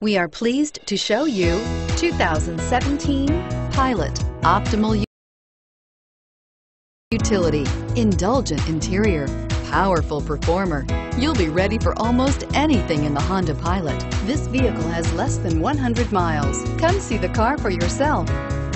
We are pleased to show you 2017 Pilot. Optimal utility, indulgent interior, powerful performer. You'll be ready for almost anything in the Honda Pilot. This vehicle has less than 100 miles. Come see the car for yourself.